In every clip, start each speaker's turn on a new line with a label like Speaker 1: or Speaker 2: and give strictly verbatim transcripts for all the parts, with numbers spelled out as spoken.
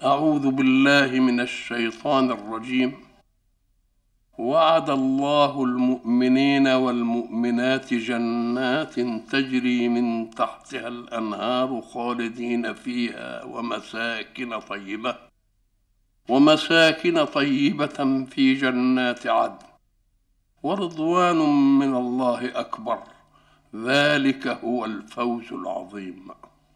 Speaker 1: أعوذ بالله من الشيطان الرجيم. وعد الله المؤمنين والمؤمنات جنات تجري من تحتها الأنهار خالدين فيها ومساكن طيبة ومساكن طيبة في جنات عدن ورضوان من الله أكبر، ذلك هو الفوز العظيم.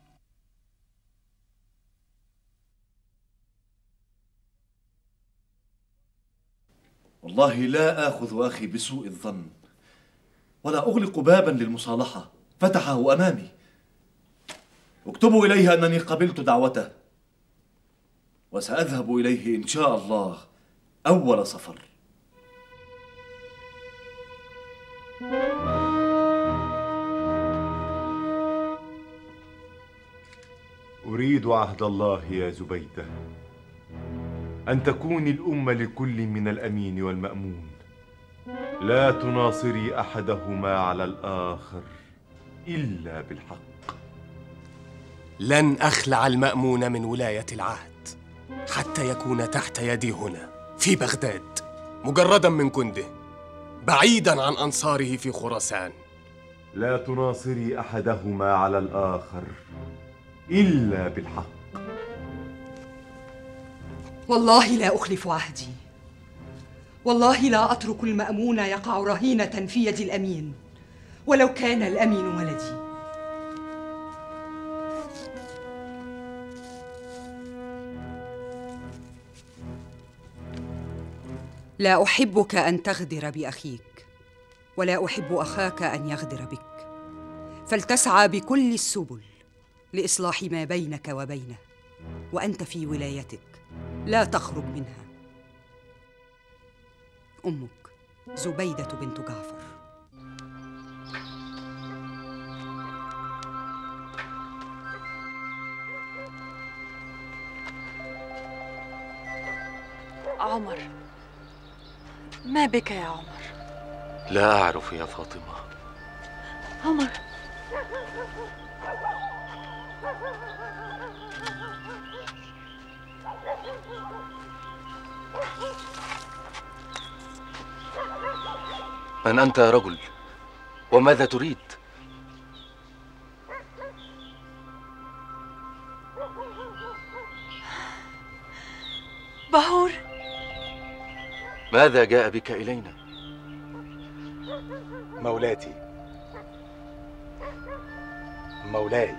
Speaker 2: والله لا آخذ أخي بسوء الظن، ولا أغلق بابا للمصالحة فتحه أمامي. اكتبوا إليه أنني قبلت دعوته، وسأذهب إليه إن شاء الله أول صفر.
Speaker 3: أريد عهد الله يا زبيدة أن تكوني الأم لكل من الأمين والمأمون، لا تناصري أحدهما على الآخر إلا بالحق.
Speaker 4: لن أخلع المأمون من ولاية العهد حتى يكون تحت يدي هنا في بغداد، مجردا من جنده، بعيدا عن أنصاره في خراسان.
Speaker 3: لا تناصري أحدهما على الآخر إلا بالحق.
Speaker 5: والله لا أخلف عهدي، والله لا أترك المأمون يقع رهينة في يد الأمين ولو كان الأمين ولدي. لا أحبك أن تغدر بأخيك، ولا أحب أخاك أن يغدر بك، فلتسعى بكل السبل لإصلاح ما بينك وبينه، وأنت في ولايتك لا تخرج منها. أمك زبيدة بنت جعفر.
Speaker 6: عمر، ما بك يا عمر؟
Speaker 7: لا أعرف يا فاطمة.
Speaker 6: عمر،
Speaker 7: من أنت يا رجل؟ وماذا تريد؟
Speaker 6: بهور،
Speaker 7: ماذا جاء بك إلينا؟
Speaker 8: مولاتي، مولاي،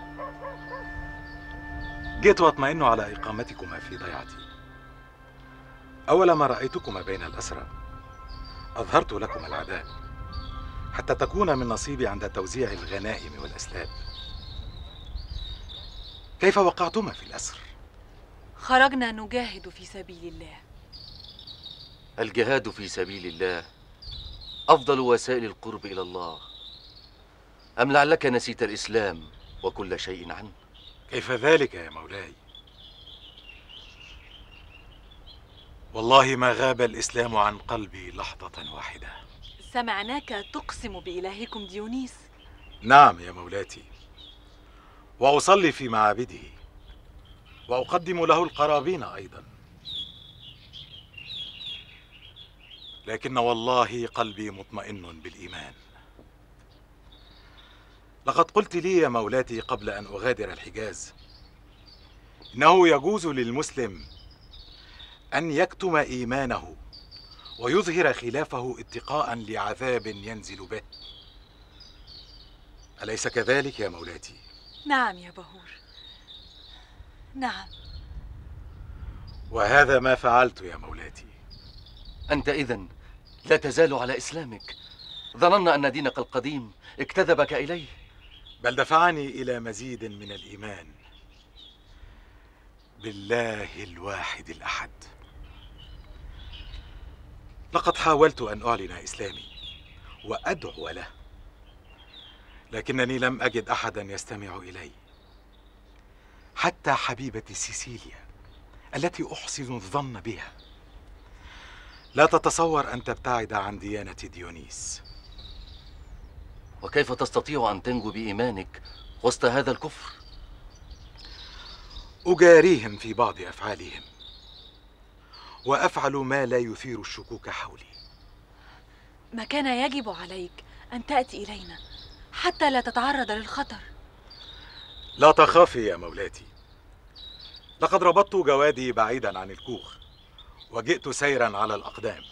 Speaker 8: جئت أطمئن على إقامتكما في ضيعتي. أول ما رأيتكما بين الأسرى أظهرت لكم العداء حتى تكون من نصيبي عند توزيع الغنائم والأسلاب. كيف وقعتما في الأسر؟
Speaker 6: خرجنا نجاهد في سبيل الله.
Speaker 7: الجهاد في سبيل الله أفضل وسائل القرب إلى الله، أم لعلك نسيت الإسلام وكل شيء عنه؟
Speaker 8: كيف ذلك يا مولاي؟ والله ما غاب الإسلام عن قلبي لحظة واحدة.
Speaker 6: سمعناك تقسم بإلهكم ديونيس.
Speaker 8: نعم يا مولاتي، وأصلي في معابده، وأقدم له القرابين أيضا، لكن والله قلبي مطمئن بالإيمان. لقد قلت لي يا مولاتي قبل أن أغادر الحجاز إنه يجوز للمسلم أن يكتم إيمانه ويظهر خلافه اتقاء لعذاب ينزل به. أليس كذلك يا مولاتي؟
Speaker 6: نعم يا بهور، نعم.
Speaker 8: وهذا ما فعلت يا مولاتي.
Speaker 7: أنت إذن لا تزال على إسلامك؟ ظننا أن دينك القديم اكتذبك إليه.
Speaker 8: بل دفعني إلى مزيد من الإيمان بالله الواحد الأحد. لقد حاولت أن أعلن إسلامي وأدعو له، لكنني لم أجد أحدا يستمع إلي، حتى حبيبتي سيسيليا التي أحسن الظن بها لا تتصور أن تبتعد عن ديانة ديونيس.
Speaker 7: وكيف تستطيع أن تنجو بإيمانك وسط هذا الكفر؟
Speaker 8: أجاريهم في بعض أفعالهم، وأفعل ما لا يثير الشكوك حولي.
Speaker 6: ما كان يجب عليك أن تأتي إلينا حتى لا تتعرض للخطر.
Speaker 8: لا تخافي يا مولاتي، لقد ربطت جوادي بعيدا عن الكوخ وجئت سيرا على الأقدام.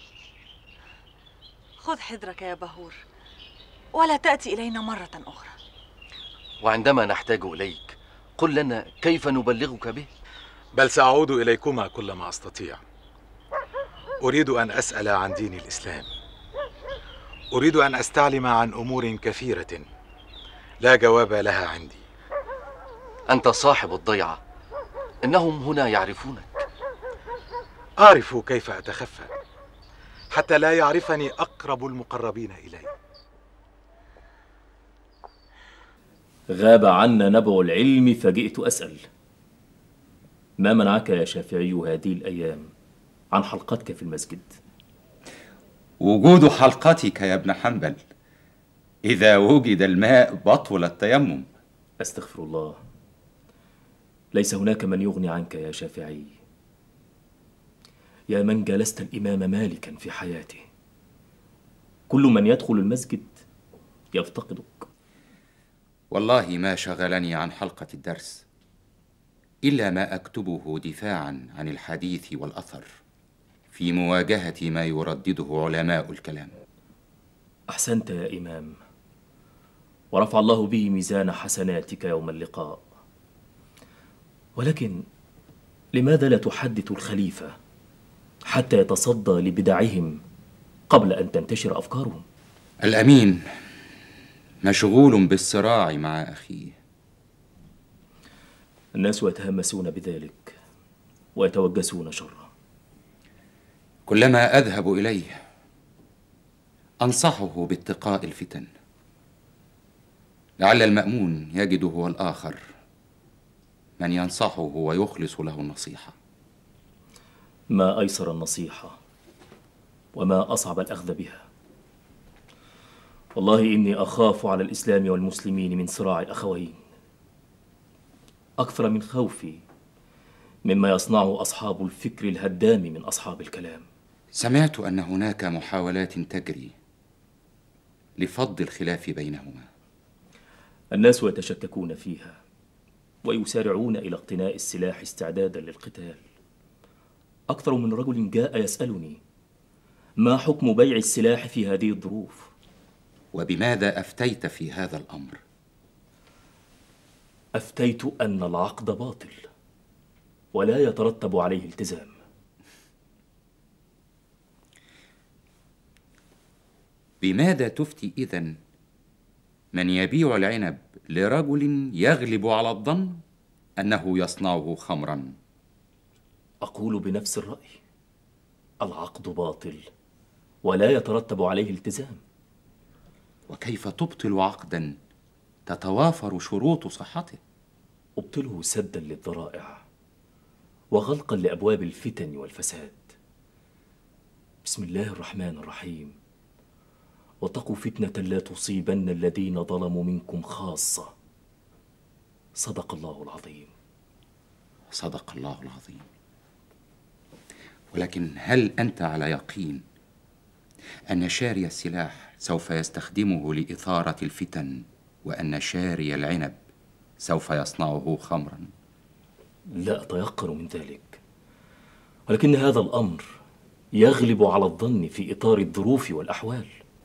Speaker 6: خذ حذرك يا بهور، ولا تأتي إلينا مرة أخرى.
Speaker 7: وعندما نحتاج إليك قل لنا كيف نبلغك به.
Speaker 8: بل سأعود إليكما كلما أستطيع. أريد أن أسأل عن دين الإسلام، أريد أن أستعلم عن أمور كثيرة لا جواب لها عندي.
Speaker 7: أنت صاحب الضيعة، إنهم هنا يعرفونك.
Speaker 8: أعرف كيف أتخفى حتى لا يعرفني أقرب المقربين إلي.
Speaker 9: غاب عنا نبع العلم فجئت أسأل: ما منعك يا شافعي هذه الأيام عن حلقتك في المسجد؟
Speaker 10: وجود حلقتك يا ابن حنبل، إذا وجد الماء بطل التيمم.
Speaker 9: أستغفر الله، ليس هناك من يغني عنك يا شافعي، يا من جلست الإمام مالكا في حياته. كل من يدخل المسجد يفتقدك.
Speaker 10: والله ما شغلني عن حلقة الدرس إلا ما أكتبه دفاعا عن الحديث والأثر في مواجهة ما يردده علماء الكلام.
Speaker 9: أحسنت يا إمام، ورفع الله به ميزان حسناتك يوم اللقاء. ولكن لماذا لا تحدث الخليفة حتى يتصدى لبدعهم قبل أن تنتشر أفكارهم؟
Speaker 10: الأمين مشغول بالصراع مع أخيه.
Speaker 9: الناس يتهمسون بذلك ويتوجسون شره.
Speaker 10: كلما أذهب إليه أنصحه باتقاء الفتن، لعل المأمون يجد هو الآخر من ينصحه ويخلص له النصيحة.
Speaker 9: ما أيسر النصيحة وما أصعب الأخذ بها. والله إني أخاف على الإسلام والمسلمين من صراع الأخوين أكثر من خوفي مما يصنعه أصحاب الفكر الهدام من أصحاب الكلام.
Speaker 10: سمعت أن هناك محاولات تجري لفض الخلاف بينهما.
Speaker 9: الناس يتشككون فيها ويسارعون إلى اقتناء السلاح استعدادا للقتال. أكثر من رجل جاء يسألني: ما حكم بيع السلاح في هذه الظروف؟
Speaker 10: وبماذا أفتيت في هذا الأمر؟
Speaker 9: أفتيت أن العقد باطل ولا يترتب عليه التزام.
Speaker 10: بماذا تفتي إذن من يبيع العنب لرجل يغلب على الظن أنه يصنعه خمرا؟
Speaker 9: أقول بنفس الرأي، العقد باطل ولا يترتب عليه التزام.
Speaker 10: وكيف تبطل عقدا تتوافر شروط صحته؟
Speaker 9: أبطله سدا للذرائع وغلقا لأبواب الفتن والفساد. بسم الله الرحمن الرحيم: واتقوا فتنة لا تصيبن الذين ظلموا منكم خاصة. صدق الله العظيم.
Speaker 10: صدق الله العظيم. ولكن هل أنت على يقين أن شاري السلاح سوف يستخدمه لإثارة الفتن وأن شاري العنب سوف يصنعه خمرا؟
Speaker 9: لا أتيقن من ذلك، ولكن هذا الأمر يغلب على الظن في إطار الظروف والأحوال.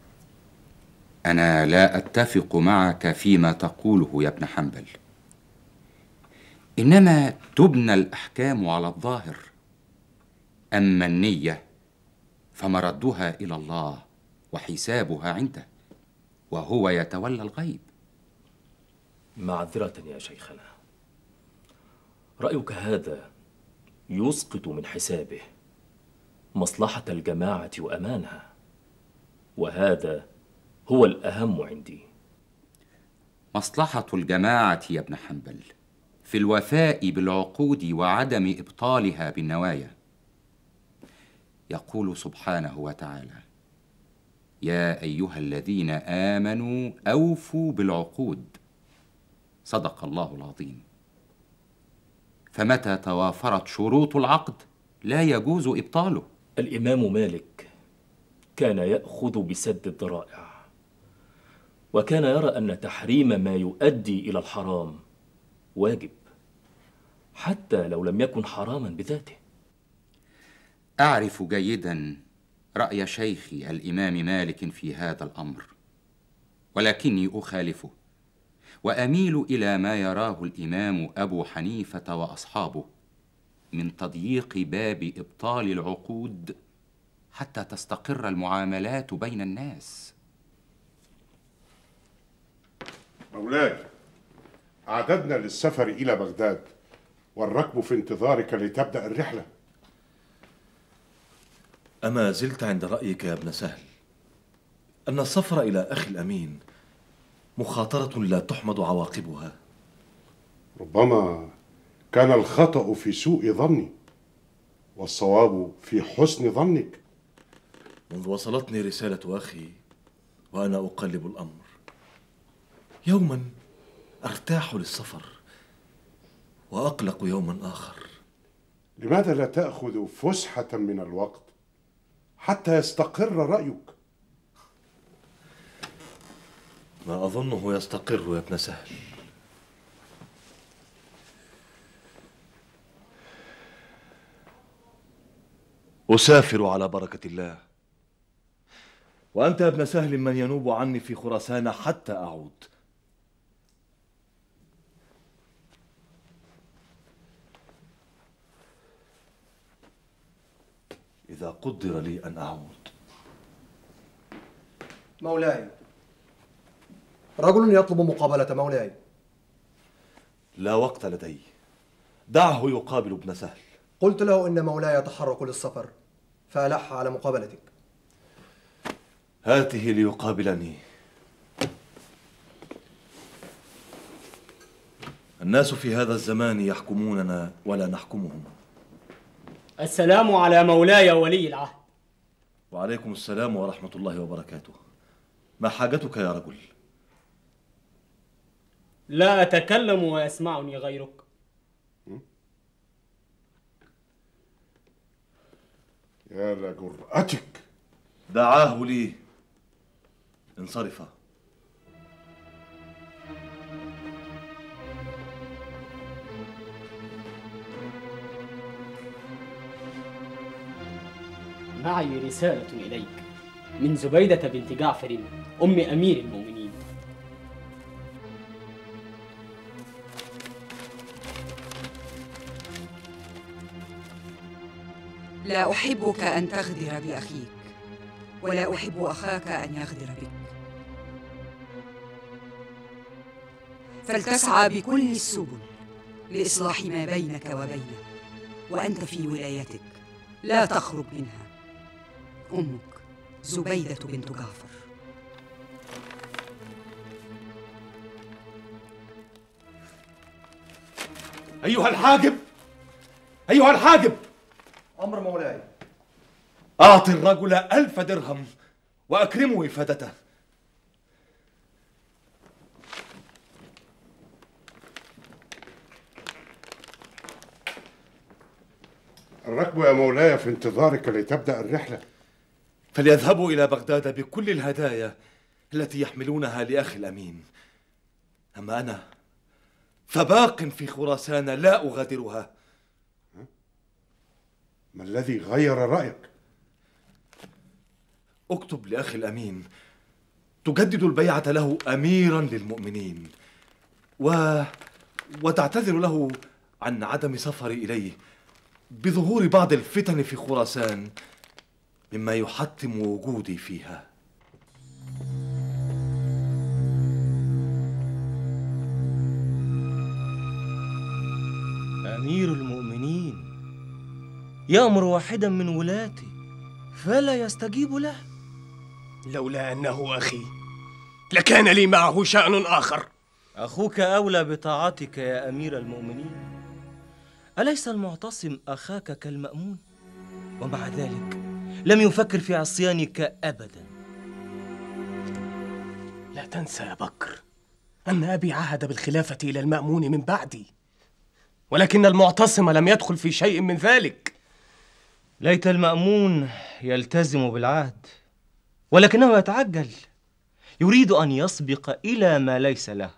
Speaker 10: أنا لا أتفق معك فيما تقوله يا ابن حنبل، إنما تبنى الأحكام على الظاهر، أما النية فمردها إلى الله وحسابها عنده، وهو يتولى الغيب.
Speaker 9: معذرة يا شيخنا، رأيك هذا يسقط من حسابه مصلحة الجماعة وأمانها، وهذا هو الأهم عندي.
Speaker 10: مصلحة الجماعة يا ابن حنبل في الوفاء بالعقود وعدم إبطالها بالنوايا. يقول سبحانه وتعالى: يا أيها الذين آمنوا أوفوا بالعقود. صدق الله العظيم. فمتى توافرت شروط العقد لا يجوز إبطاله.
Speaker 9: الإمام مالك كان يأخذ بسد الذرائع، وكان يرى أن تحريم ما يؤدي إلى الحرام واجب حتى لو لم يكن حراما بذاته.
Speaker 10: أعرف جيدا رأي شيخي الإمام مالك في هذا الأمر، ولكني أخالفه وأميل إلى ما يراه الإمام أبو حنيفة وأصحابه من تضييق باب إبطال العقود حتى تستقر المعاملات بين الناس.
Speaker 11: مولاي، أعددنا للسفر إلى بغداد والركب في انتظارك لتبدأ الرحلة.
Speaker 2: أما زلت عند رأيك يا ابن سهل أن السفر إلى أخي الأمين مخاطرة لا تحمد عواقبها؟
Speaker 11: ربما كان الخطأ في سوء ظني والصواب في حسن ظنك.
Speaker 2: منذ وصلتني رسالة أخي وأنا أقلب الأمر، يوما أرتاح للسفر وأقلق يوما آخر.
Speaker 11: لماذا لا تأخذ فسحة من الوقت حتى يستقر رأيك؟
Speaker 2: ما أظنه يستقر يا ابن سهل. أسافر على بركة الله، وأنت يا ابن سهل من ينوب عني في خراسان حتى أعود. إذا قدر لي أن أعود.
Speaker 12: مولاي، رجل يطلب مقابلة مولاي.
Speaker 2: لا وقت لدي، دعه يقابل ابن سهل.
Speaker 12: قلت له إن مولاي يتحرك للسفر فألح على مقابلتك.
Speaker 2: هاته ليقابلني. الناس في هذا الزمان يحكموننا ولا نحكمهم.
Speaker 13: السلام على مولاي ولي العهد.
Speaker 2: وعليكم السلام ورحمة الله وبركاته. ما حاجتك يا رجل؟
Speaker 13: لا أتكلم ويسمعني غيرك.
Speaker 11: يا لجرأتك.
Speaker 2: دعاه لي. انصرفا.
Speaker 13: معي رسالة إليك من زبيدة بنت جعفر أم أمير المؤمنين.
Speaker 5: لا أحبك أن تغدر بأخيك، ولا أحب أخاك أن يغدر بك، فلتسعى بكل السبل لإصلاح ما بينك وبينه، وأنت في ولايتك لا تخرج منها. أمك زبيدة بنت جعفر.
Speaker 2: أيها الحاجب، أيها الحاجب،
Speaker 12: أمر مولاي.
Speaker 2: أعطي الرجل ألف درهم وأكرمه إفادته.
Speaker 11: الركب يا مولاي في انتظارك لتبدأ الرحلة.
Speaker 2: فليذهبوا إلى بغداد بكل الهدايا التي يحملونها لأخي الأمين. أما أنا فباق في خراسان لا أغادرها.
Speaker 11: ما الذي غير رأيك؟
Speaker 2: اكتب لأخي الأمين تجدد البيعة له أميرا للمؤمنين، و... وتعتذر له عن عدم سفري إليه بظهور بعض الفتن في خراسان مما يحتم وجودي فيها.
Speaker 14: أمير المؤمنين يأمر واحدا من ولاته فلا يستجيب له.
Speaker 4: لولا أنه أخي لكان لي معه شأن آخر.
Speaker 14: أخوك أولى بطاعتك يا أمير المؤمنين. أليس المعتصم أخاك كالمأمون؟ ومع ذلك لم يفكر في عصيانك أبدا.
Speaker 4: لا تنسى يا بكر أن أبي عهد بالخلافة إلى المأمون من بعدي، ولكن المعتصم لم يدخل في شيء من ذلك.
Speaker 14: ليت المأمون يلتزم بالعهد، ولكنه يتعجل، يريد أن يسبق إلى ما ليس له.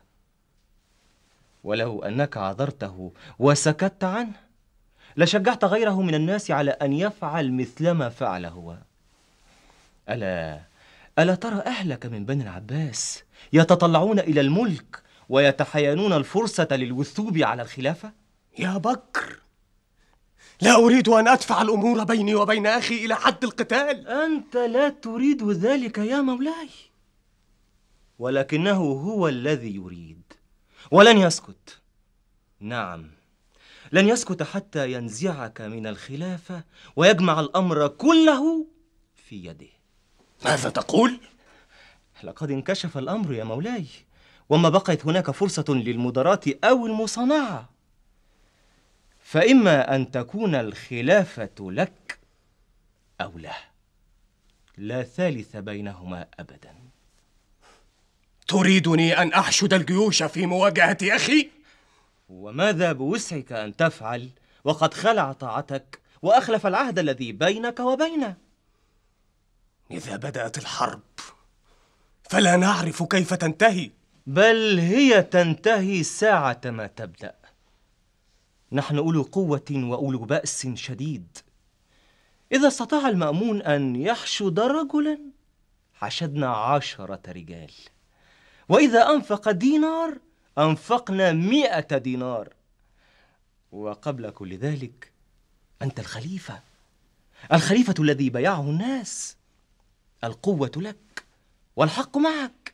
Speaker 14: ولو أنك عذرته وسكت عنه لشجعت غيره من الناس على أن يفعل مثلما فعل هو. ألا ألا ترى أهلك من بني العباس يتطلعون إلى الملك ويتحينون الفرصة للوثوب على الخلافة؟
Speaker 4: يا بكر، لا أريد أن أدفع الأمور بيني وبين أخي إلى حد القتال.
Speaker 14: أنت لا تريد ذلك يا مولاي، ولكنه هو الذي يريد، ولن يسكت. نعم، لن يسكت حتى ينزعك من الخلافة ويجمع الأمر كله في يده.
Speaker 4: ماذا تقول؟
Speaker 14: لقد انكشف الأمر يا مولاي، وما بقيت هناك فرصة للمداراة أو المصانعة، فإما أن تكون الخلافة لك أو له، لا ثالث بينهما أبدا.
Speaker 4: تريدني أن أحشد الجيوش في مواجهة أخي؟
Speaker 14: وماذا بوسعك أن تفعل وقد خلع طاعتك وأخلف العهد الذي بينك وبينه؟
Speaker 4: إذا بدأت الحرب فلا نعرف كيف تنتهي.
Speaker 14: بل هي تنتهي ساعة ما تبدأ. نحن أولو قوة وأولو بأس شديد. إذا استطاع المأمون أن يحشد رجلا حشدنا عشرة رجال، وإذا أنفق دينار أنفقنا مئة دينار. وقبل كل ذلك أنت الخليفة، الخليفة الذي بيعه الناس. القوة لك والحق معك،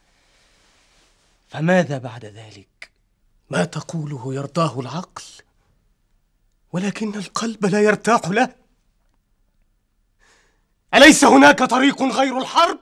Speaker 14: فماذا بعد ذلك؟
Speaker 4: ما تقوله يرضاه العقل، ولكن القلب لا يرتاح له. أليس هناك طريق غير الحرب؟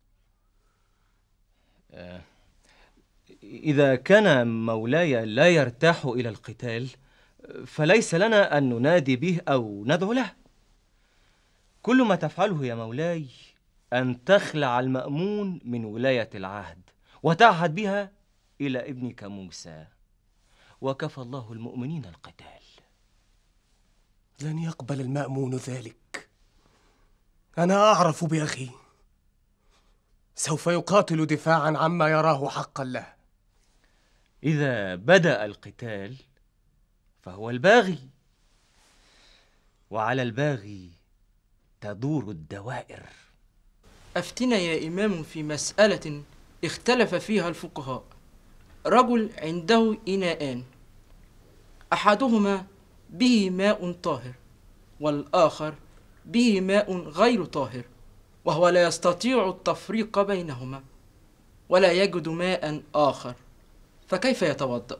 Speaker 14: إذا كان مولاي لا يرتاح إلى القتال فليس لنا أن ننادي به أو ندعو له. كل ما تفعله يا مولاي أن تخلع المأمون من ولاية العهد وتعهد بها إلى ابنك موسى، وكفى الله المؤمنين القتال.
Speaker 4: لن يقبل المأمون ذلك. أنا أعرف بأخي، سوف يقاتل دفاعا عما يراه حقا له.
Speaker 14: إذا بدأ القتال فهو الباغي، وعلى الباغي تدور الدوائر.
Speaker 15: أفتنا يا إمام في مسألة اختلف فيها الفقهاء. رجل عنده إناءان، أحدهما به ماء طاهر والآخر به ماء غير طاهر، وهو لا يستطيع التفريق بينهما ولا يجد ماء آخر، فكيف يتوضأ؟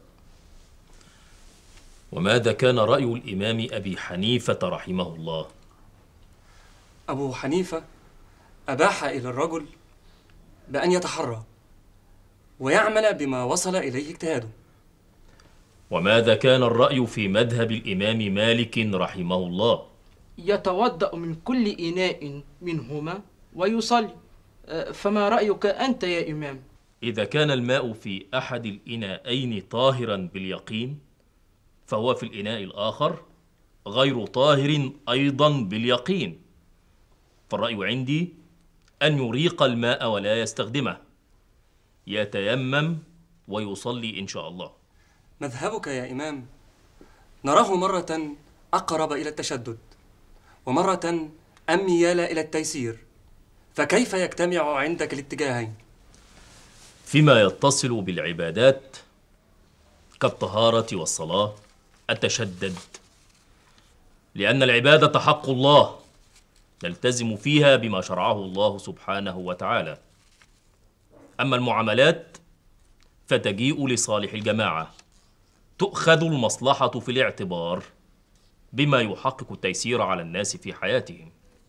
Speaker 9: وماذا كان رأي الإمام أبي حنيفة رحمه الله؟
Speaker 16: أبو حنيفة أباح إلى الرجل بأن يتحرى ويعمل بما وصل إليه اجتهاده.
Speaker 9: وماذا كان الرأي في مذهب الإمام مالك رحمه الله؟
Speaker 15: يتوضأ من كل إناء منهما ويصلي. فما رأيك أنت يا إمام؟
Speaker 9: إذا كان الماء في أحد الإناءين طاهرا باليقين فهو في الإناء الآخر غير طاهر أيضا باليقين، فالرأي عندي أن يريق الماء ولا يستخدمه، يتيمم ويصلي إن شاء الله.
Speaker 16: مذهبك يا إمام نراه مرة أقرب إلى التشدد ومرة أميال إلى التيسير، فكيف يجتمع عندك الاتجاهين؟
Speaker 9: فيما يتصل بالعبادات كالطهارة والصلاة أتشدد، لأن العبادة حق الله نلتزم فيها بما شرعه الله سبحانه وتعالى. أما المعاملات فتجيء لصالح الجماعة، تؤخذ المصلحة في الاعتبار بما يحقق التيسير على الناس في حياتهم.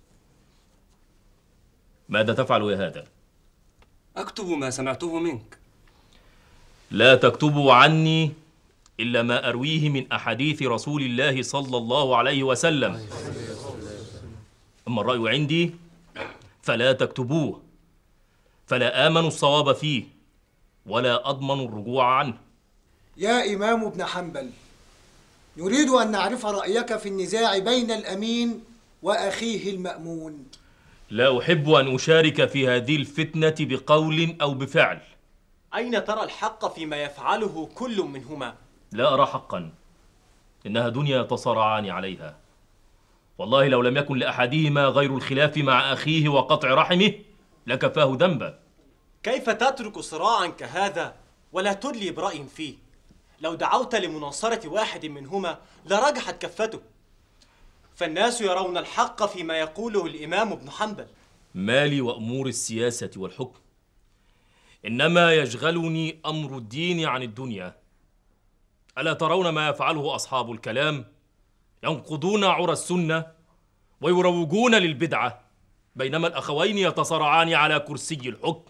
Speaker 9: ماذا تفعل يا هذا؟
Speaker 16: أكتب ما سمعته منك.
Speaker 9: لا تكتبوا عني إلا ما أرويه من أحاديث رسول الله صلى الله عليه وسلم. أما الرأي عندي فلا تكتبوه، فلا آمن الصواب فيه ولا أضمن الرجوع عنه.
Speaker 17: يا إمام ابن حنبل، نريد أن نعرف رأيك في النزاع بين الأمين وأخيه المأمون.
Speaker 9: لا أحب أن أشارك في هذه الفتنة بقول أو بفعل.
Speaker 14: أين ترى الحق فيما يفعله كل منهما؟
Speaker 9: لا أرى حقا، إنها دنيا يتصارعان عليها. والله لو لم يكن لأحدهما غير الخلاف مع أخيه وقطع رحمه لكفاه ذنبا.
Speaker 14: كيف تترك صراعا كهذا ولا تدلي برأي فيه؟ لو دعوت لمناصرة واحد منهما لرجحت كفته، فالناس يرون الحق فيما يقوله الإمام ابن حنبل.
Speaker 9: مالي وأمور السياسة والحكم، إنما يشغلني أمر الدين عن الدنيا. ألا ترون ما يفعله أصحاب الكلام؟ ينقضون عرى السنة ويروجون للبدعة، بينما الأخوين يتصارعان على كرسي الحكم.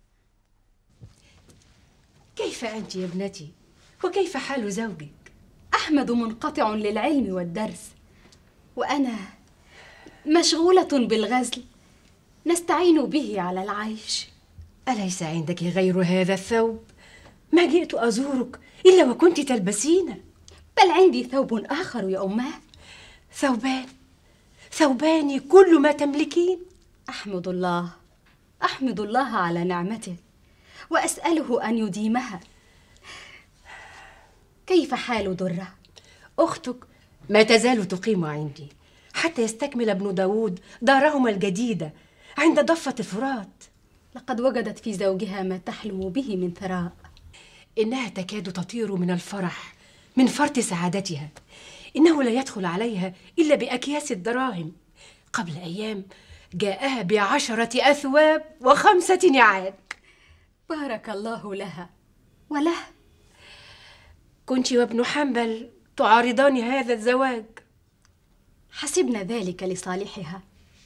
Speaker 18: كيف أنت يا ابنتي؟ وكيف حال زوجك؟ أحمد منقطع للعلم والدرس، وأنا مشغولة بالغزل نستعين به على العيش.
Speaker 19: أليس عندك غير هذا الثوب؟ ما جئت أزورك إلا وكنت تلبسينه.
Speaker 18: بل عندي ثوب آخر يا أماه.
Speaker 19: ثوبان؟ ثوبان كل ما تملكين؟
Speaker 18: أحمد الله أحمد الله على نعمته وأسأله أن يديمها. كيف حال درة؟
Speaker 19: أختك ما تزال تقيم عندي حتى يستكمل ابن داود دارهما الجديدة عند ضفة الفرات.
Speaker 18: لقد وجدت في زوجها ما تحلم به من ثراء.
Speaker 19: إنها تكاد تطير من الفرح من فرط سعادتها. إنه لا يدخل عليها إلا بأكياس الدراهم. قبل أيام جاءها بعشرة أثواب وخمسة نعال.
Speaker 18: بارك الله لها وله.
Speaker 19: كنت وابن حنبل تعارضان هذا الزواج.
Speaker 18: حسبنا ذلك لصالحها.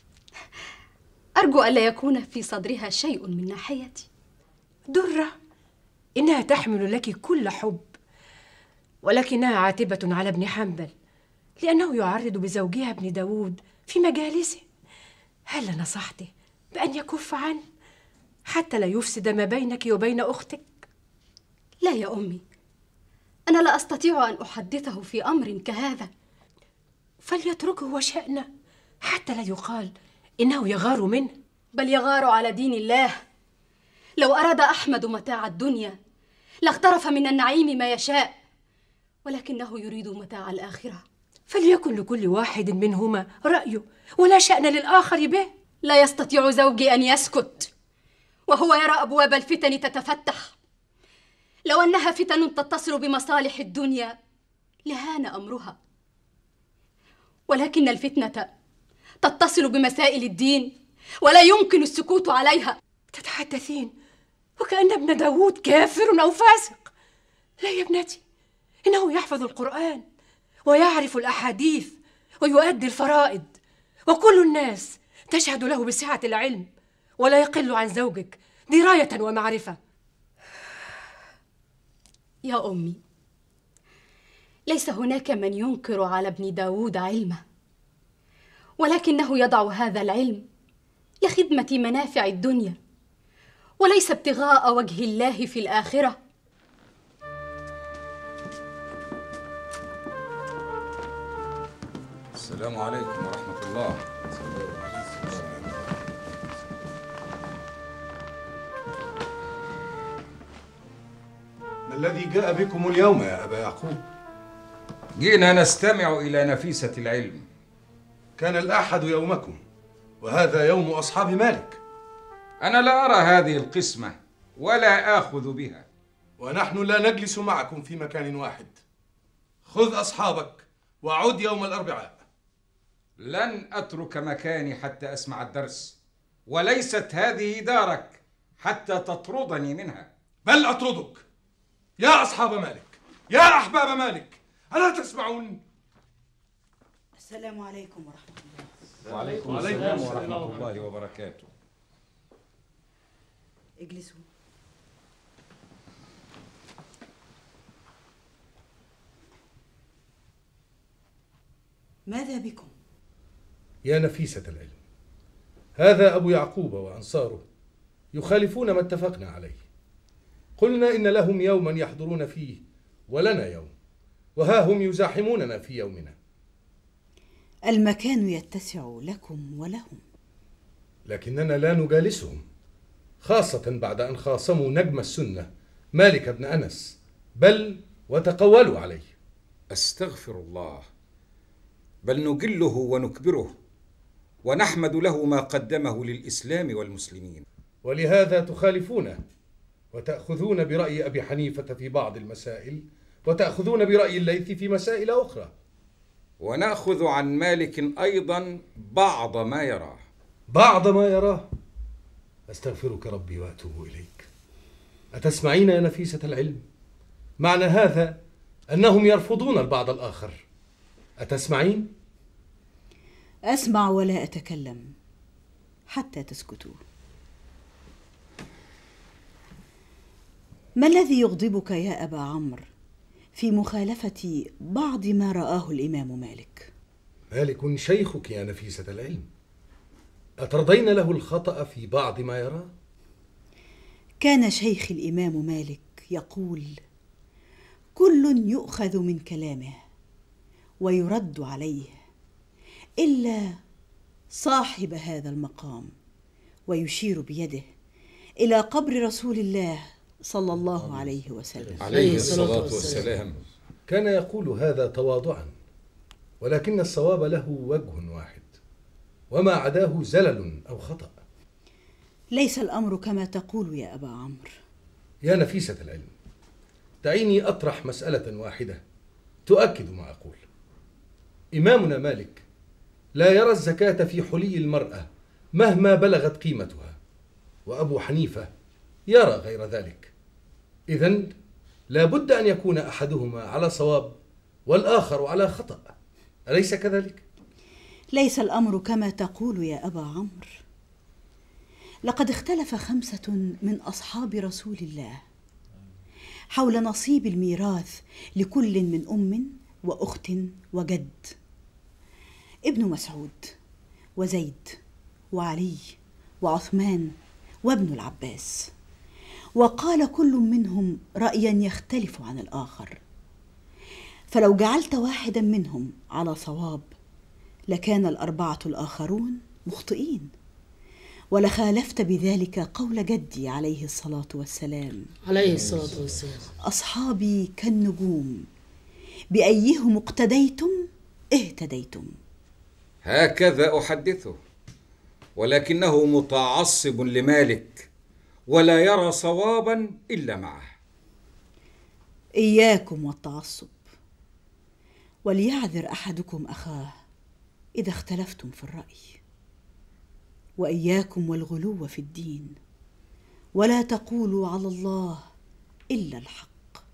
Speaker 18: أرجو ألا يكون في صدرها شيء من ناحيتي.
Speaker 19: درة إنها تحمل لك كل حب، ولكنها عاتبة على ابن حنبل لأنه يعرض بزوجها ابن داود في مجالسه. هل نصحته بأن يكف عنه حتى لا يفسد ما بينك وبين أختك؟
Speaker 18: لا يا أمي، أنا لا أستطيع أن أحدثه في أمر كهذا.
Speaker 19: فليتركه وشأنه حتى لا يقال إنه يغار منه.
Speaker 18: بل يغار على دين الله. لو أراد أحمد متاع الدنيا لاغترف من النعيم ما يشاء، ولكنه يريد متاع الآخرة.
Speaker 19: فليكن لكل واحد منهما رأيه ولا شأن للآخر به.
Speaker 18: لا يستطيع زوجي أن يسكت وهو يرى أبواب الفتن تتفتح. لو أنها فتن تتصل بمصالح الدنيا لهان أمرها، ولكن الفتنة تتصل بمسائل الدين ولا يمكن السكوت عليها.
Speaker 19: تتحدثين وكأن ابن داود كافر أو فاسق. لا يا ابنتي، إنه يحفظ القرآن ويعرف الأحاديث ويؤدي الفرائض، وكل الناس تشهد له بسعة العلم، ولا يقل عن زوجك دراية ومعرفة.
Speaker 18: يا أمي، ليس هناك من ينكر على ابن داود علمه، ولكنه يضع هذا العلم لخدمة منافع الدنيا وليس ابتغاء وجه الله في الآخرة.
Speaker 20: السلام عليكم ورحمة الله.
Speaker 11: ما الذي جاء بكم اليوم يا أبا يعقوب؟
Speaker 20: جئنا نستمع إلى نفيسة العلم.
Speaker 11: كان الأحد يومكم وهذا يوم أصحاب مالك.
Speaker 20: أنا لا أرى هذه القسمة ولا آخذ بها.
Speaker 11: ونحن لا نجلس معكم في مكان واحد. خذ أصحابك وعد يوم الأربعاء.
Speaker 20: لن أترك مكاني حتى أسمع الدرس، وليست هذه دارك حتى تطردني منها.
Speaker 11: بل أطردك يا أصحاب مالك، يا أحباب مالك، ألا تسمعون؟
Speaker 21: السلام عليكم ورحمة الله.
Speaker 20: وعليكم السلام ورحمة الله وبركاته.
Speaker 21: اجلسوا. ماذا بكم؟
Speaker 11: يا نفيسة العلم، هذا أبو يعقوب وأنصاره يخالفون ما اتفقنا عليه. قلنا إن لهم يوما يحضرون فيه ولنا يوم، وها هم يزاحموننا في يومنا.
Speaker 21: المكان يتسع لكم ولهم،
Speaker 11: لكننا لا نجالسهم، خاصة بعد أن خاصموا نجم السنة مالك بن أنس، بل وتقولوا عليه.
Speaker 20: أستغفر الله، بل نجله ونكبره ونحمد له ما قدمه للإسلام والمسلمين.
Speaker 11: ولهذا تخالفونه وتأخذون برأي أبي حنيفة في بعض المسائل، وتأخذون برأي الليث في مسائل أخرى،
Speaker 20: ونأخذ عن مالك أيضا بعض ما يراه.
Speaker 11: بعض ما يراه؟ أستغفرك ربي وأتوب إليك. أتسمعين يا نفيسة العلم؟ معنى هذا أنهم يرفضون البعض الآخر. أتسمعين؟
Speaker 21: أسمع ولا أتكلم حتى تسكتوا. ما الذي يغضبك يا أبا عمرو في مخالفة بعض ما رآه الإمام مالك؟
Speaker 11: مالك شيخك يا نفيسة العلم، أترضين له الخطأ في بعض ما يراه؟
Speaker 21: كان شيخ الإمام مالك يقول: كل يؤخذ من كلامه ويرد عليه إلا صاحب هذا المقام، ويشير بيده إلى قبر رسول الله صلى الله عليه وسلم
Speaker 11: عليه الصلاة والسلام. كان يقول هذا تواضعا، ولكن الصواب له وجه واحد، وما عداه زلل أو خطأ.
Speaker 21: ليس الأمر كما تقول يا أبا عمرو.
Speaker 11: يا نفيسة العلم، دعيني أطرح مسألة واحدة تؤكد ما أقول. إمامنا مالك لا يرى الزكاة في حلي المرأة مهما بلغت قيمتها، وأبو حنيفة يرى غير ذلك. إذن لا بد أن يكون أحدهما على صواب والآخر على خطأ، أليس كذلك؟
Speaker 21: ليس الأمر كما تقول يا أبا عمرو. لقد اختلف خمسة من أصحاب رسول الله حول نصيب الميراث لكل من أم وأخت وجد: ابن مسعود وزيد وعلي وعثمان وابن العباس. وقال كل منهم رأيا يختلف عن الآخر، فلو جعلت واحدا منهم على صواب لكان الأربعة الآخرون مخطئين، ولخالفت بذلك قول جدي عليه الصلاة والسلام
Speaker 1: عليه الصلاة والسلام:
Speaker 21: أصحابي كالنجوم، بأيهم اقتديتم اهتديتم.
Speaker 20: هكذا أحدثه، ولكنه متعصب لمالك ولا يرى صوابا إلا معه.
Speaker 21: إياكم والتعصب، وليعذر أحدكم أخاه إذا اختلفتم في الرأي، وإياكم والغلو في الدين، ولا تقولوا على الله إلا الحق.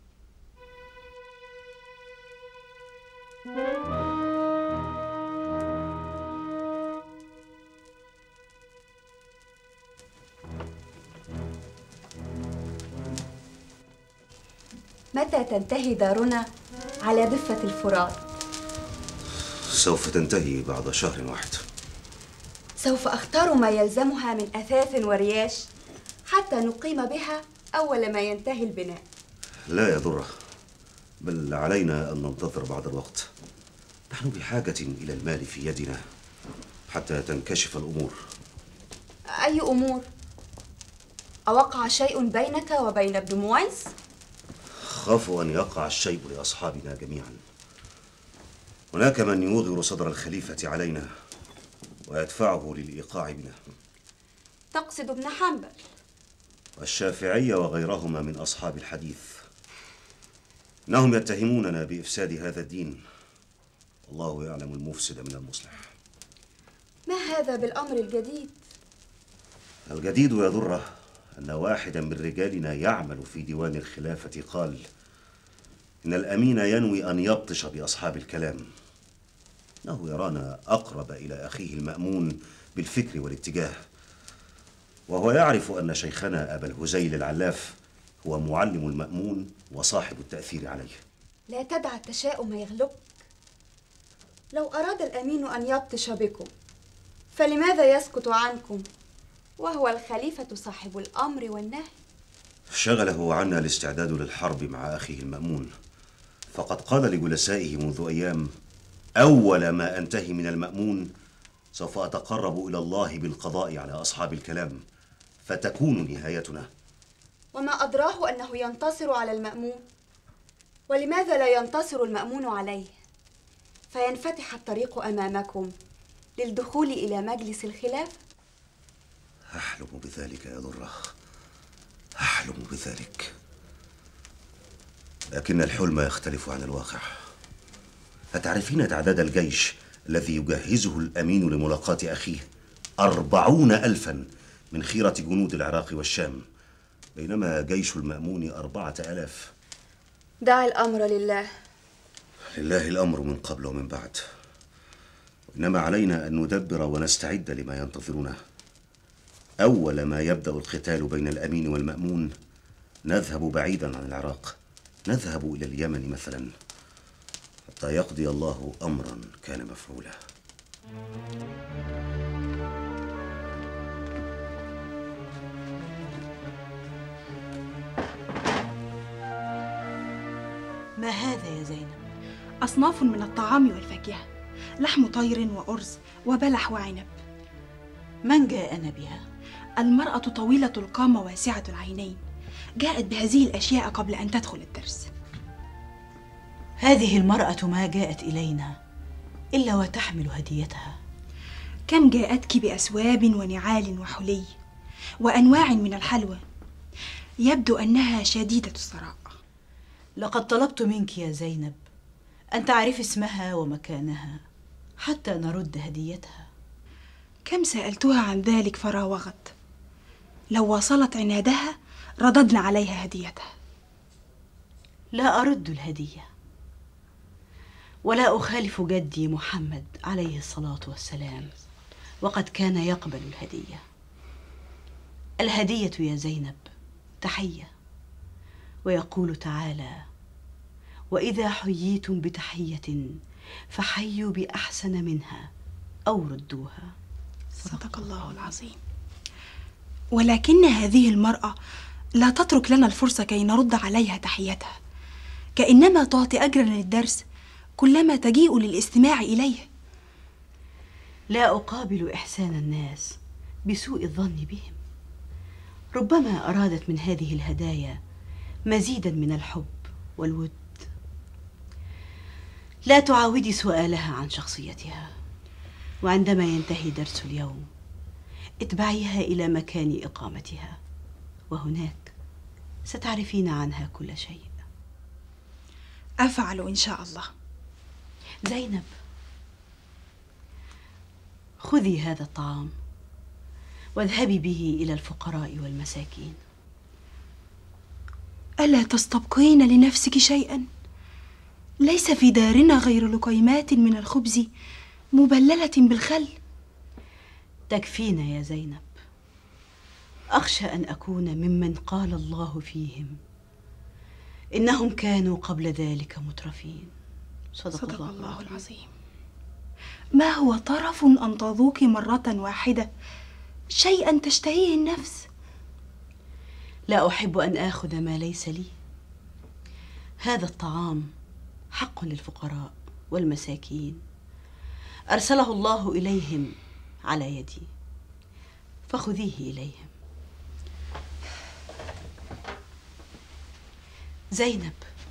Speaker 22: متى تنتهي دارنا على ضفة الفرات؟
Speaker 23: سوف تنتهي بعد شهر واحد.
Speaker 22: سوف أختار ما يلزمها من أثاث ورياش حتى نقيم بها أول ما ينتهي البناء.
Speaker 23: لا يضره، بل علينا أن ننتظر بعض الوقت. نحن بحاجة إلى المال في يدنا حتى تنكشف الأمور.
Speaker 22: أي أمور؟ أوقع شيء بينك وبين ابن مويس؟
Speaker 23: خاف أن يقع الشيء لأصحابنا جميعا. هناك من يوغر صدر الخليفة علينا ويدفعه للإيقاع بنا.
Speaker 22: تقصد ابن حنبل
Speaker 23: والشافعية وغيرهما من أصحاب الحديث. إنهم يتهموننا بإفساد هذا الدين، والله يعلم المفسد من المصلح.
Speaker 22: ما هذا بالأمر الجديد؟
Speaker 23: الجديد يضره أن واحدا من رجالنا يعمل في ديوان الخلافة قال إن الأمين ينوي أن يبطش بأصحاب الكلام، إنه يرانا أقرب إلى أخيه المأمون بالفكر والاتجاه، وهو يعرف أن شيخنا أبا الهزيل العلاف هو معلم المأمون وصاحب التأثير عليه.
Speaker 22: لا تدع التشاؤم يغلبك. لو أراد الأمين أن يبطش بكم فلماذا يسكت عنكم وهو الخليفة صاحب الأمر والنهي؟
Speaker 23: شغله عنا الاستعداد للحرب مع أخيه المأمون، فقد قال لجلسائه منذ أيام: أول ما أنتهي من المأمون سوف أتقرب إلى الله بالقضاء على أصحاب الكلام فتكون نهايتنا.
Speaker 22: وما أدراه أنه ينتصر على المأمون؟ ولماذا لا ينتصر المأمون عليه فينفتح الطريق أمامكم للدخول إلى مجلس الخلافة؟
Speaker 23: أحلم بذلك يا ذرة، أحلم بذلك، لكن الحلم يختلف عن الواقع. أتعرفين تعداد الجيش الذي يجهزه الأمين لملاقاة أخيه؟ أربعون ألفا من خيرة جنود العراق والشام، بينما جيش المأمون أربعة ألاف.
Speaker 22: دع الأمر لله.
Speaker 23: لله الأمر من قبل ومن بعد، إنما علينا أن ندبر ونستعد لما ينتظرنا. أول ما يبدأ القتال بين الأمين والمأمون نذهب بعيدا عن العراق، نذهب إلى اليمن مثلا، حتى يقضي الله أمرا كان مفعولا.
Speaker 21: ما هذا يا زينب؟
Speaker 1: أصناف من الطعام والفاكهة، لحم طير وأرز وبلح وعنب.
Speaker 21: من جاءنا بها؟
Speaker 1: المرأة طويلة القامة واسعة العينين، جاءت بهذه الأشياء قبل أن تدخل الدرس.
Speaker 21: هذه المرأة ما جاءت إلينا إلا وتحمل هديتها.
Speaker 1: كم جاءتك بأسواب ونعال وحلي وأنواع من الحلوى، يبدو أنها شديدة الثراء.
Speaker 21: لقد طلبت منك يا زينب أن تعرفي اسمها ومكانها حتى نرد هديتها.
Speaker 1: كم سألتها عن ذلك فراوغت. لو واصلت عنادها رددنا عليها هديتها.
Speaker 21: لا أرد الهدية، ولا أخالف جدي محمد عليه الصلاة والسلام، وقد كان يقبل الهدية. الهدية يا زينب تحية، ويقول تعالى: وإذا حييتم بتحية فحيوا بأحسن منها أو ردوها.
Speaker 1: صدق الله العظيم. ولكن هذه المرأة لا تترك لنا الفرصة كي نرد عليها تحيتها، كأنما تعطي أجرا للدرس كلما تجيء للاستماع إليه.
Speaker 21: لا أقابل إحسان الناس بسوء الظن بهم، ربما أرادت من هذه الهدايا مزيدا من الحب والود. لا تعاودي سؤالها عن شخصيتها، وعندما ينتهي درس اليوم اتبعيها إلى مكان إقامتها، وهناك ستعرفين عنها كل شيء.
Speaker 1: أفعل إن شاء الله.
Speaker 21: زينب، خذي هذا الطعام واذهبي به إلى الفقراء والمساكين.
Speaker 1: ألا تستبقين لنفسك شيئا؟ ليس في دارنا غير لقيمات من الخبز مبللة بالخل.
Speaker 21: تكفينا يا زينب. أخشى أن أكون ممن قال الله فيهم إنهم كانوا قبل ذلك مترفين. صدق,
Speaker 1: صدق
Speaker 21: الله,
Speaker 1: الله العظيم. ما هو طرف أن تذوق مرة واحدة شيئا تشتهيه النفس؟
Speaker 21: لا أحب أن آخذ ما ليس لي. هذا الطعام حق للفقراء والمساكين، أرسله الله إليهم على يدي، فخذيه إليهم. زينب،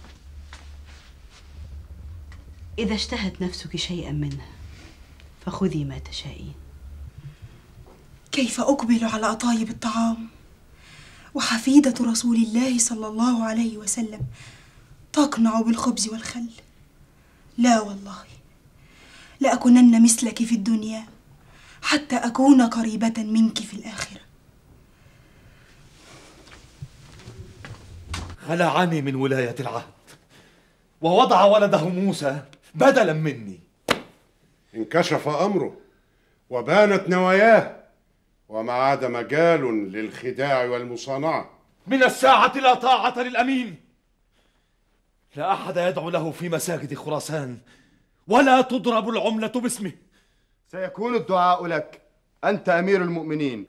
Speaker 21: إذا اشتهت نفسك شيئا منه فخذي ما تشائين.
Speaker 1: كيف أقبل على أطايب الطعام وحفيدة رسول الله صلى الله عليه وسلم تقنع بالخبز والخل؟ لا والله، لأكونن مثلك في الدنيا حتى أكون قريبة منك في الآخرة.
Speaker 2: خلعني من ولاية العهد ووضع ولده موسى بدلا مني.
Speaker 3: انكشف أمره وبانت نواياه، وما عاد مجال للخداع والمصانعة.
Speaker 2: من الساعة لا طاعة للأمين. لا أحد يدعو له في مساجد خراسان، ولا تضرب العملة باسمه.
Speaker 6: سيكون الدعاء لك، أنت أمير المؤمنين.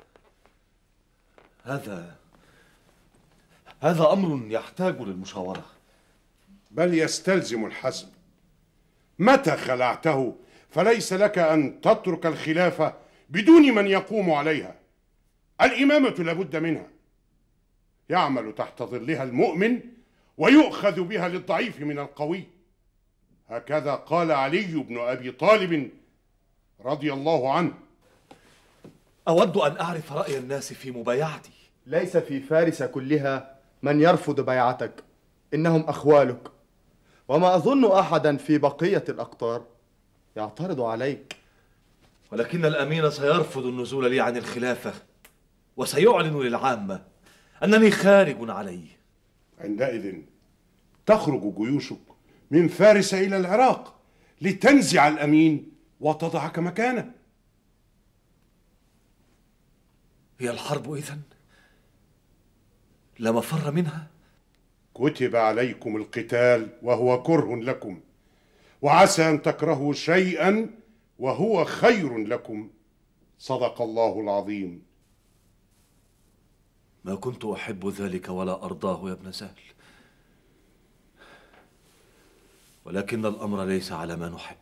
Speaker 2: هذا هذا أمر يحتاج للمشاورة.
Speaker 3: بل يستلزم الحزم. متى خلعته فليس لك أن تترك الخلافة بدون من يقوم عليها. الإمامة لابد منها، يعمل تحت ظلها المؤمن ويؤخذ بها للضعيف من القوي. هكذا قال علي بن أبي طالب رضي الله عنه.
Speaker 2: أود أن أعرف رأي الناس في مبايعتي.
Speaker 6: ليس في فارس كلها من يرفض بيعتك، إنهم أخوالك، وما أظن أحدا في بقية الأقطار يعترض عليك.
Speaker 2: ولكن الأمين سيرفض النزول لي عن الخلافة، وسيعلن للعامة أنني خارج عليه.
Speaker 3: عندئذ تخرج جيوشك من فارس إلى العراق لتنزع الأمين وتضعك مكانه.
Speaker 2: هي الحرب إذن لا مفر منها؟
Speaker 3: كتب عليكم القتال وهو كره لكم، وعسى أن تكرهوا شيئا وهو خير لكم. صدق الله العظيم.
Speaker 2: ما كنت أحب ذلك ولا أرضاه يا ابن سهل، ولكن الأمر ليس على ما نحب.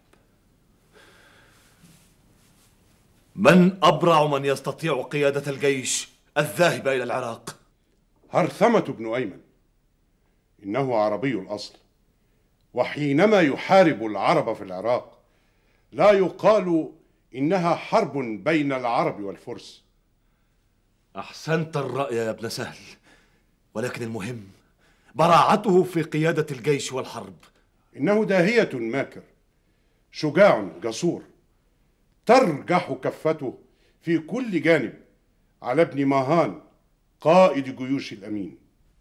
Speaker 2: من أبرع من يستطيع قيادة الجيش الذاهب إلى العراق؟
Speaker 3: هرثمة بن أيمن، إنه عربي الأصل، وحينما يحارب العرب في العراق لا يقال إنها حرب بين العرب والفرس.
Speaker 2: أحسنت الرأي يا ابن سهل، ولكن المهم براعته في قيادة الجيش والحرب.
Speaker 3: إنه داهية ماكر، شجاع جسور، ترجح كفته في كل جانب على ابن ماهان قائد جيوش الأمين.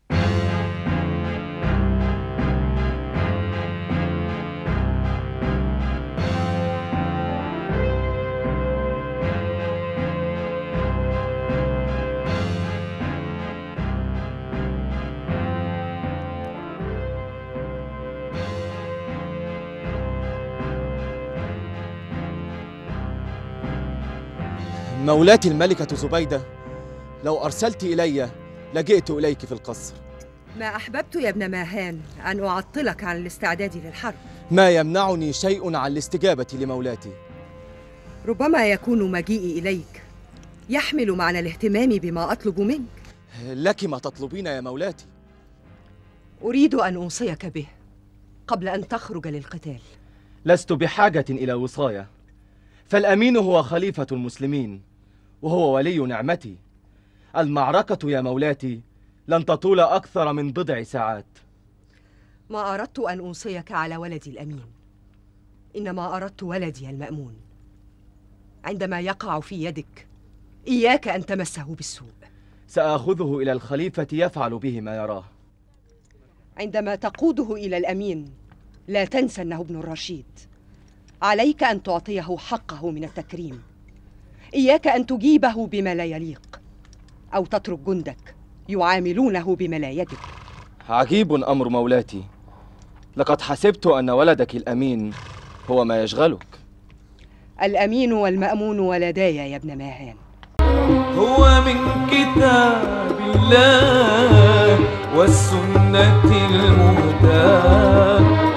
Speaker 7: مولاتي الملكة زبيدة، لو أرسلت إلي لجئت إليك في القصر.
Speaker 5: ما أحببت يا ابن ماهان أن أعطلك عن الاستعداد للحرب.
Speaker 7: ما يمنعني شيء عن الاستجابة لمولاتي.
Speaker 5: ربما يكون مجيئي إليك يحمل معنى الاهتمام بما أطلب منك.
Speaker 7: لك ما تطلبين يا مولاتي.
Speaker 5: أريد أن أوصيك به قبل أن تخرج للقتال.
Speaker 7: لست بحاجة إلى وصاية، فالأمين هو خليفة المسلمين وهو ولي نعمتي. المعركة يا مولاتي لن تطول أكثر من بضع ساعات.
Speaker 5: ما أردت أن أوصيك على ولدي الأمين، إنما أردت ولدي المأمون. عندما يقع في يدك إياك أن تمسه بالسوء.
Speaker 7: سآخذه إلى الخليفة يفعل به ما يراه.
Speaker 5: عندما تقوده إلى الأمين لا تنسى أنه ابن الرشيد. عليك أن تعطيه حقه من التكريم. إياك أن تجيبه بما لا يليق أو تترك جندك يعاملونه بما لا يجب.
Speaker 7: عجيب أمر مولاتي، لقد حسبت أن ولدك الأمين هو ما يشغلك.
Speaker 5: الأمين والمأمون ولداي يا ابن ماهان.
Speaker 8: هو من كتاب الله والسنة المهداة.